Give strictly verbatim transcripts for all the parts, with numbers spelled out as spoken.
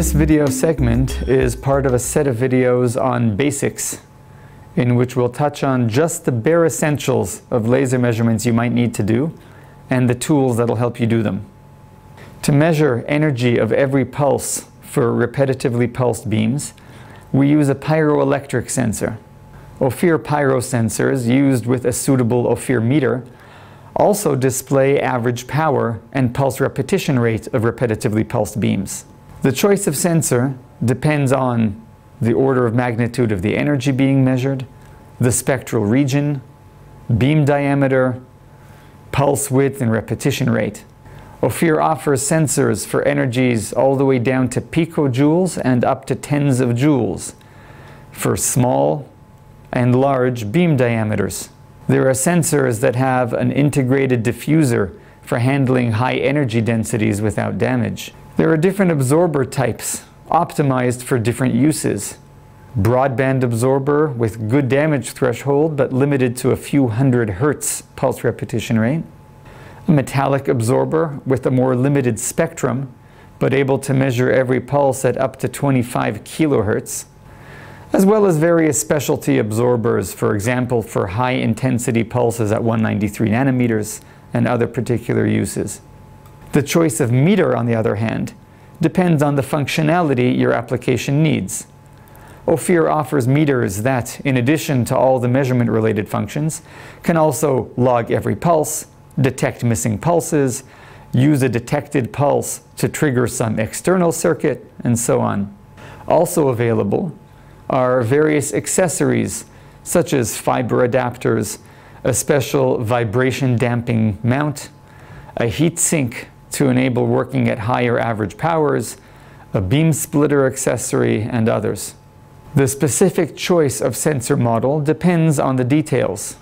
This video segment is part of a set of videos on basics in which we'll touch on just the bare essentials of laser measurements you might need to do and the tools that'll help you do them. To measure energy of every pulse for repetitively pulsed beams, we use a pyro-electric sensor. Ophir pyro sensors used with a suitable Ophir meter also display average power and pulse repetition rate of repetitively pulsed beams. The choice of sensor depends on the order of magnitude of the energy being measured, the spectral region, beam diameter, pulse width, and repetition rate. Ophir offers sensors for energies all the way down to picojoules and up to tens of joules for small and large beam diameters. There are sensors that have an integrated diffuser for handling high energy densities without damage. There are different absorber types optimized for different uses. Broadband absorber with good damage threshold but limited to a few hundred hertz pulse repetition rate. A metallic absorber with a more limited spectrum but able to measure every pulse at up to twenty-five kilohertz. As well as various specialty absorbers, for example for high intensity pulses at one hundred ninety-three nanometers and other particular uses. The choice of meter, on the other hand, depends on the functionality your application needs. Ophir offers meters that, in addition to all the measurement-related functions, can also log every pulse, detect missing pulses, use a detected pulse to trigger some external circuit, and so on. Also available are various accessories, such as fiber adapters, a special vibration damping mount, a heat sink to enable working at higher average powers, a beam splitter accessory, and others. The specific choice of sensor model depends on the details.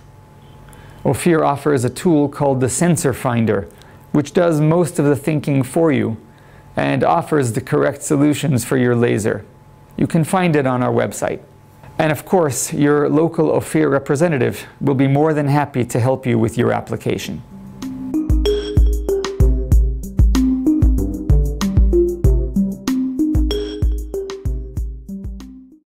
Ophir offers a tool called the Sensor Finder, which does most of the thinking for you and offers the correct solutions for your laser. You can find it on our website. And of course, your local Ophir representative will be more than happy to help you with your application.